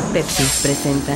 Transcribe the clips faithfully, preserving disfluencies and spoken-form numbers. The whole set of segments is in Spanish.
Pepsi presenta.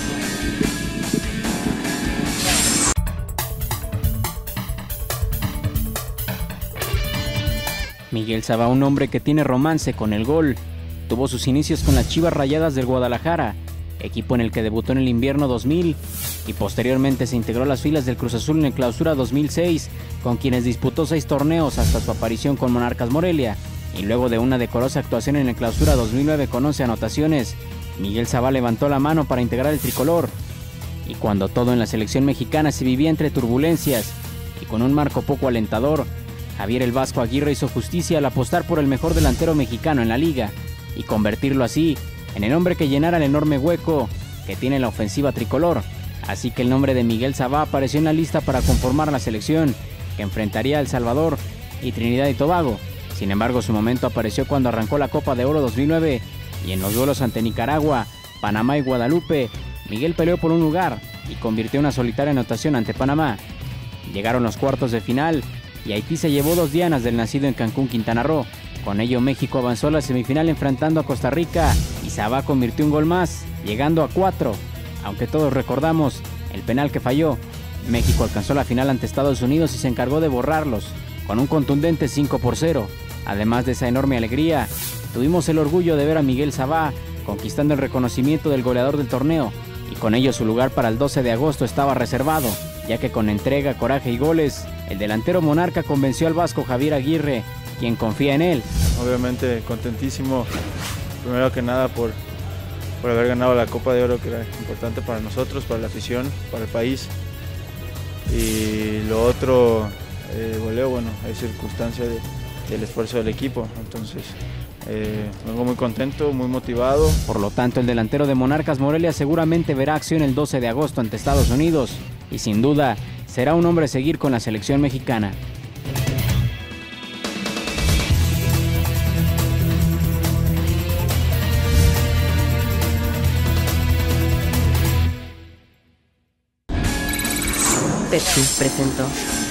Miguel Sabá, un hombre que tiene romance con el gol, tuvo sus inicios con las Chivas Rayadas del Guadalajara, equipo en el que debutó en el invierno dos mil y posteriormente se integró a las filas del Cruz Azul en el Clausura dos mil seis, con quienes disputó seis torneos hasta su aparición con Monarcas Morelia, y luego de una decorosa actuación en el Clausura dos mil nueve con once anotaciones, Miguel Sabá levantó la mano para integrar el tricolor. Y cuando todo en la selección mexicana se vivía entre turbulencias y con un marco poco alentador, Javier el Vasco Aguirre hizo justicia al apostar por el mejor delantero mexicano en la liga y convertirlo así en el hombre que llenara el enorme hueco que tiene la ofensiva tricolor. Así que el nombre de Miguel Sabá apareció en la lista para conformar la selección que enfrentaría a El Salvador y Trinidad y Tobago. Sin embargo, su momento apareció cuando arrancó la Copa de Oro dos mil nueve y en los duelos ante Nicaragua, Panamá y Guadalupe, Miguel peleó por un lugar y convirtió una solitaria anotación ante Panamá. Llegaron los cuartos de final y Haití se llevó dos dianas del nacido en Cancún, Quintana Roo. Con ello, México avanzó a la semifinal enfrentando a Costa Rica y Sabá convirtió un gol más, llegando a cuatro. Aunque todos recordamos el penal que falló, México alcanzó la final ante Estados Unidos y se encargó de borrarlos con un contundente cinco por cero. Además de esa enorme alegría, tuvimos el orgullo de ver a Miguel Sabá conquistando el reconocimiento del goleador del torneo, y con ello su lugar para el doce de agosto estaba reservado, ya que con entrega, coraje y goles, el delantero monarca convenció al vasco Javier Aguirre, quien confía en él. Obviamente contentísimo, primero que nada por, por haber ganado la Copa de Oro, que era importante para nosotros, para la afición, para el país. Y lo otro, eh, goleo, bueno, hay circunstancia de, del esfuerzo del equipo, entonces eh, vengo muy contento, muy motivado. Por lo tanto, el delantero de Monarcas Morelia seguramente verá acción el doce de agosto ante Estados Unidos y sin duda será un hombre a seguir con la selección mexicana. Pepsi presentó.